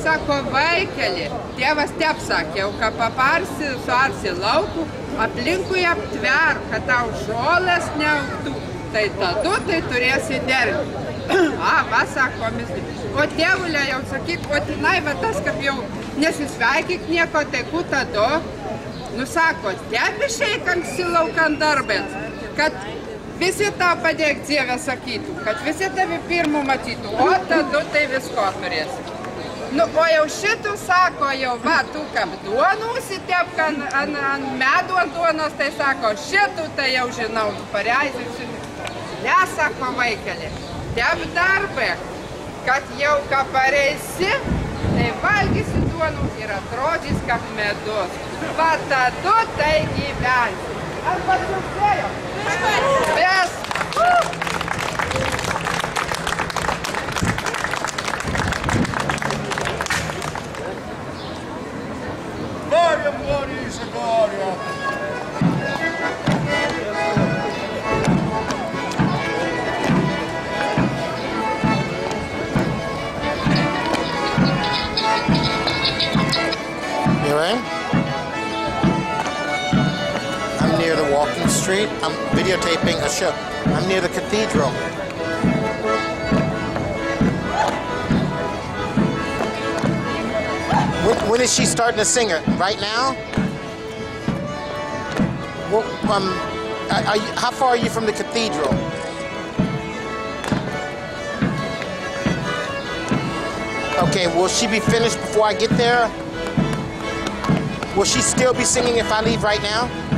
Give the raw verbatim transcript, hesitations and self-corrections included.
sako, vaikeli, tėvas tep sakė, jau ką paparsi, suarsi laukų, aplinkui aptver, kad tau žolės neaugtų, tai tada tai turėsi derti. A, va, sako, o tėvulė jau sakyk, o tenai, va tas, kaip jau nesisveikyk nieko, tai ku tada, nu sako, tep išeik anksti laukan darbės, kad visi tau padėk Dievę sakytų, kad visi tavi pirmų matytų, o tada tai visko turėsi. Nu, o jau šitų sako, jau va, tu kam duonų užsitepk ant an, an medų ant duonos, tai sako, šitų tai jau žinau, pareizinsiu. Ne, sako vaikelė, tep darbę, kad jau ką pareisi, tai valgysi duonų ir atrodys kaip medus. Va, tada tai gyvensi. Ar pasiuksėjo? Yes! Gloria, gloria, Isha, gloria! You in? I'm near the walking street. I'm videotaping a show. I'm near the cathedral. When, when is she starting to sing it? Right now? Well, um, are you, how far are you from the cathedral? Okay, will she be finished before I get there? Will she still be singing if I leave right now?